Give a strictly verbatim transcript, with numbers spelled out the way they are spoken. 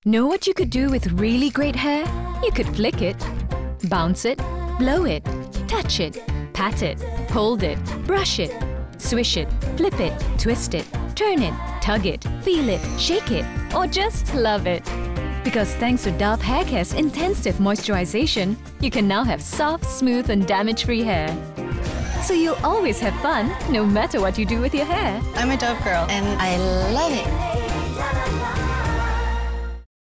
Know what you could do with really great hair? You could flick it, bounce it, blow it, touch it, pat it, hold it, brush it, swish it, flip it, twist it, turn it, tug it, feel it, shake it, or just love it. Because thanks to Dove Hair Care's intensive moisturization, you can now have soft, smooth and damage-free hair. So you'll always have fun, no matter what you do with your hair. I'm a Dove girl and I love it.